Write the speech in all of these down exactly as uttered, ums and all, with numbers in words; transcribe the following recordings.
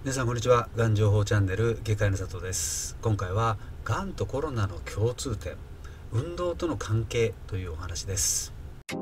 皆さんこんにちは。がん情報チャンネル外科医の佐藤です。今回はがんとコロナの共通点、運動との関係というお話です。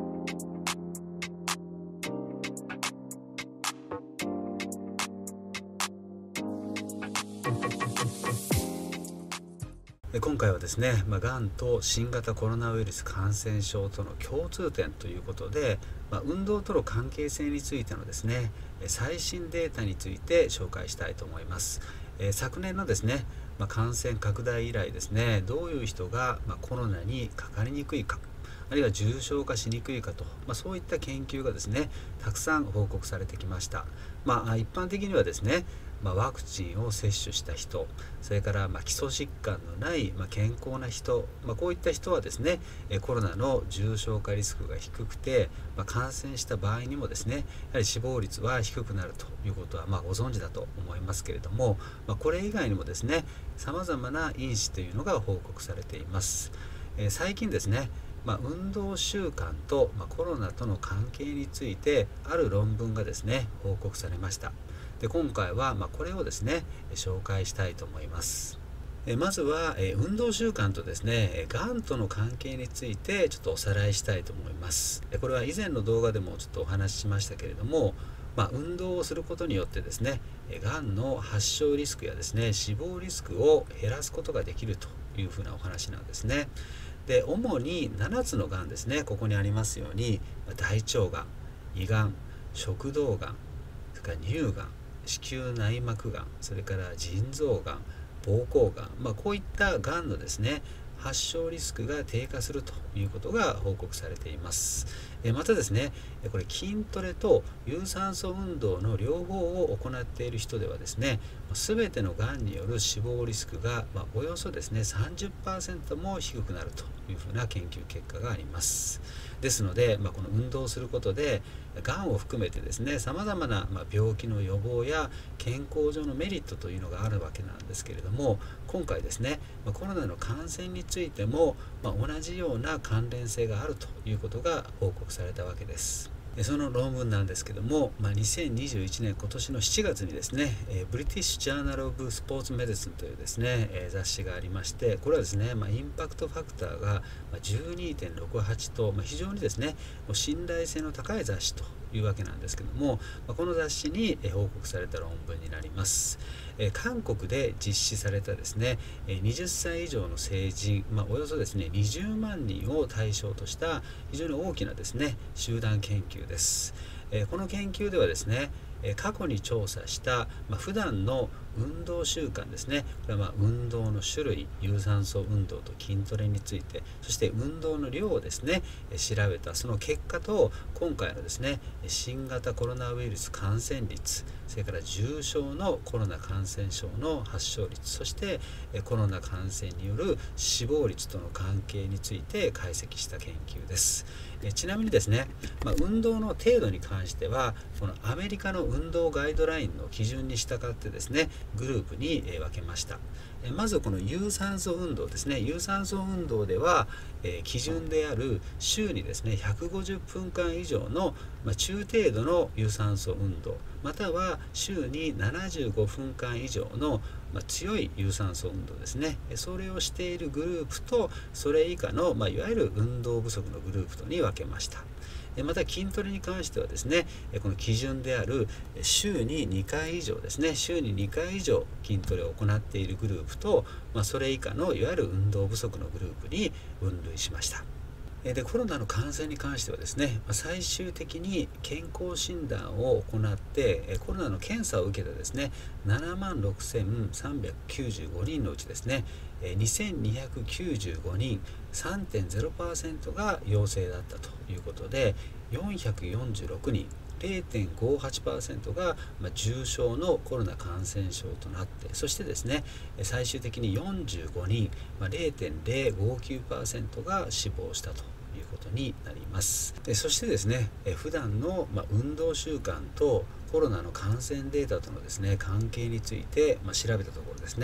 今回はですね、まあ、がんと新型コロナウイルス感染症との共通点ということで、まあ、運動との関係性についてのですね、最新データについて紹介したいと思います。えー、昨年のですね、まあ、感染拡大以来ですね、どういう人が、まあ、コロナにかかりにくいか、あるいは重症化しにくいかと、まあ、そういった研究がですね、たくさん報告されてきました。まあ、一般的にはですね、まあ、ワクチンを接種した人、それからまあ基礎疾患のない、まあ、健康な人、まあ、こういった人はですね、コロナの重症化リスクが低くて、まあ、感染した場合にもですね、やはり死亡率は低くなるということはまあご存知だと思いますけれども、まあ、これ以外にもですね、さまざまな因子というのが報告されています。えー、最近ですね、まあ、運動習慣と、まあ、コロナとの関係についてある論文がですね報告されました。で今回はまあこれをですね紹介したいと思います。えまずはえ運動習慣とですねがんとの関係についてちょっとおさらいしたいと思います。これは以前の動画でもちょっとお話ししましたけれども、まあ、運動をすることによってですねがんの発症リスクやですね死亡リスクを減らすことができるというふうなお話なんですね。で主にななつのがんですね、ここにありますように大腸がん、胃がん、食道がん、それから乳がん、子宮内膜がん、それから腎臓がん、膀胱がん、まあ、こういったがんのですね発症リスクが低下するということが報告されています。またですね、これ筋トレと有酸素運動の両方を行っている人ではですね、全てのがんによる死亡リスクがおよそですね さんじゅっパーセント も低くなるというふうな研究結果があります。ですので、まあ、この運動をすることでがんを含めてですねさまざまな病気の予防や健康上のメリットというのがあるわけなんですけれども、今回ですねコロナの感染についても、まあ、同じような関連性があるということが報告されたわけです。その論文なんですけども、まあ、にせんにじゅういちねん今年のしちがつにですね、えー、ブリティッシュ・ジャーナル・オブ・スポーツ・メディスンというですね、えー、雑誌がありまして、これはですね、まあ、インパクトファクターが じゅうにてんろくはち と、まあ、非常にですね信頼性の高い雑誌というわけなんですけども、まあ、この雑誌に報告された論文になります。えー、韓国で実施されたですねはたち以上の成人、まあ、およそですねにじゅうまんにんを対象とした非常に大きなですね集団研究です。えー、この研究ではですね過去に調査した、まあ、普段の運動習慣ですね、これはまあ運動の種類、有酸素運動と筋トレについて、そして運動の量をですね調べたその結果と、今回のですね新型コロナウイルス感染率、それから重症のコロナ感染症の発症率、そしてコロナ感染による死亡率との関係について解析した研究です。えちなみにですね、まあ、運動の程度に関してはこのアメリカの運動ガイドラインの基準に従ってですねグループに分けました。まずこの有酸素運動ですね、有酸素運動では、えー、基準である週にですねひゃくごじゅっぷんかん以上の、まあ、中程度の有酸素運動、または週にななじゅうごふんかん以上の、まあ、強い有酸素運動ですね、それをしているグループと、それ以下の、まあ、いわゆる運動不足のグループとに分けました。また筋トレに関してはですね、この基準である週ににかい以上ですね、週ににかい以上筋トレを行っているグループと、まあ、それ以下のいわゆる運動不足のグループに分類しました。でコロナの感染に関してはですね、最終的に健康診断を行ってコロナの検査を受けたですねななまんろくせんさんびゃくきゅうじゅうごにんのうちですねにせんにひゃくきゅうじゅうごにん さんてんゼロパーセント が陽性だったということで、よんひゃくよんじゅうろくにん れいてんごはちパーセント が重症のコロナ感染症となって、そしてですね最終的によんじゅうごにん れいてんゼロごきゅうパーセント が死亡したということになります。でそしてですね普段の運動習慣とコロナの感染データとのですね関係について調べたところですね、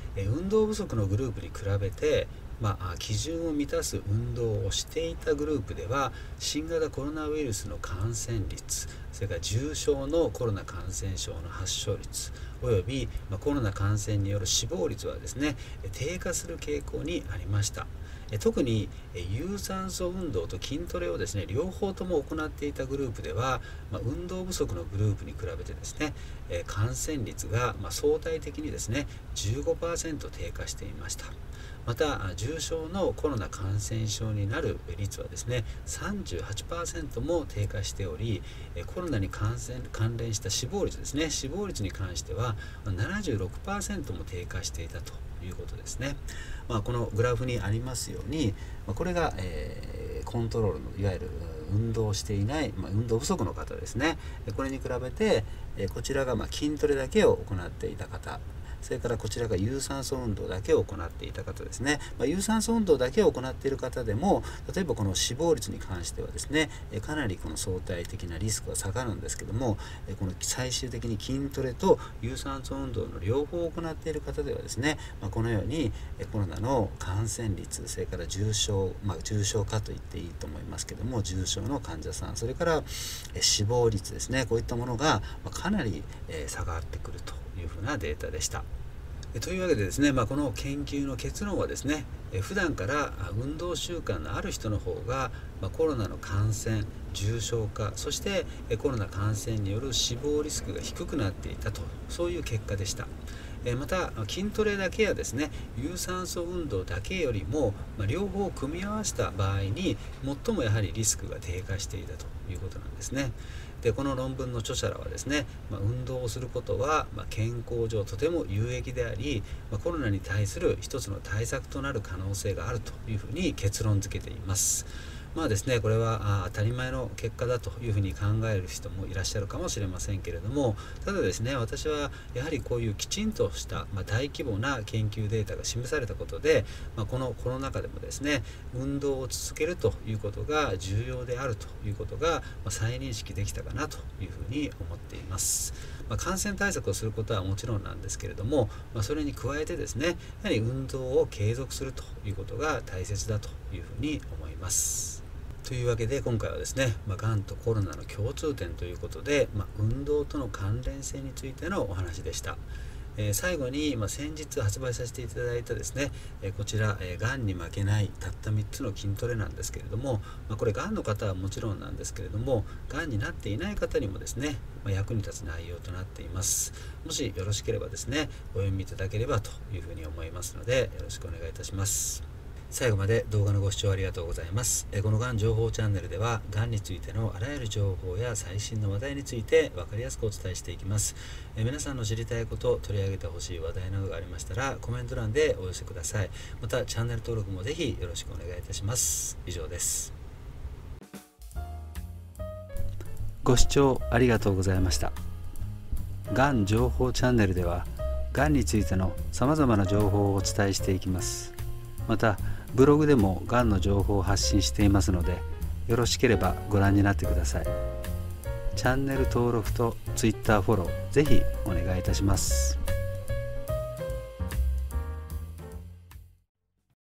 え運動不足のグループに比べて、まあ、基準を満たす運動をしていたグループでは新型コロナウイルスの感染率、それから重症のコロナ感染症の発症率および、まあ、コロナ感染による死亡率はですね低下する傾向にありました。特に有酸素運動と筋トレをですね両方とも行っていたグループでは、まあ、運動不足のグループに比べてですね感染率が、まあ、相対的にですね じゅうごパーセント 低下していました。また重症のコロナ感染症になる率はですね さんじゅうはちパーセント も低下しており、コロナに感染関連した死亡率ですね死亡率に関しては ななじゅうろくパーセント も低下していたということですね。まあ、このグラフにありますようにこれが、えー、コントロールのいわゆる運動をしていない、まあ、運動不足の方ですね。これに比べてこちらがまあ筋トレだけを行っていた方、それからこちらが有酸素運動だけを行っていた方ですね。まあ、有酸素運動だけを行っている方でも例えばこの死亡率に関してはですねかなりこの相対的なリスクは下がるんですけども、この最終的に筋トレと有酸素運動の両方を行っている方ではですね、まあ、このようにコロナの感染率、それから重症、まあ、重症化と言っていいと思いますけども重症の患者さん、それから死亡率ですね、こういったものがかなり下がってくるというふうなデータでした。というわけでですね、まあ、この研究の結論はですね、普段から運動習慣のある人の方が、まあ、コロナの感染、重症化、そしてコロナ感染による死亡リスクが低くなっていたと、そういう結果でした。また筋トレだけやですね有酸素運動だけよりも、まあ、両方を組み合わせた場合に最もやはりリスクが低下していたということなんですね。でこの論文の著者らはですね、まあ、運動をすることは、まあ、健康上とても有益であり、まあ、コロナに対する一つの対策となる可能性があるというふうに結論付けています。まあですね、これは当たり前の結果だというふうに考える人もいらっしゃるかもしれませんけれども、ただですね、私はやはりこういうきちんとした、まあ、大規模な研究データが示されたことで、まあ、このコロナ禍でもですね運動を続けるということが重要であるということが、まあ、再認識できたかなというふうに思っています。まあ、感染対策をすることはもちろんなんですけれども、まあ、それに加えてですねやはり運動を継続するということが大切だというふうに思います。というわけで今回はですね、まあ、がんとコロナの共通点ということで、まあ、運動との関連性についてのお話でした。えー、最後に、まあ、先日発売させていただいたですね、えー、こちら、えー、がんに負けないたったみっつの筋トレなんですけれども、まあ、これがんの方はもちろんなんですけれどもがんになっていない方にもですね、まあ、役に立つ内容となっています。もしよろしければですねお読みいただければというふうに思いますのでよろしくお願いいたします。最後まで動画のご視聴ありがとうございます。このがん情報チャンネルではがんについてのあらゆる情報や最新の話題について分かりやすくお伝えしていきます。皆さんの知りたいこと、取り上げてほしい話題などがありましたらコメント欄でお寄せください。またチャンネル登録もぜひよろしくお願いいたします。以上です。ご視聴ありがとうございました。がん情報チャンネルではがんについてのさまざまな情報をお伝えしていきます。またブログでもがんの情報を発信していますのでよろしければご覧になってください。チャンネル登録と ツイッター フォローぜひお願いいたします。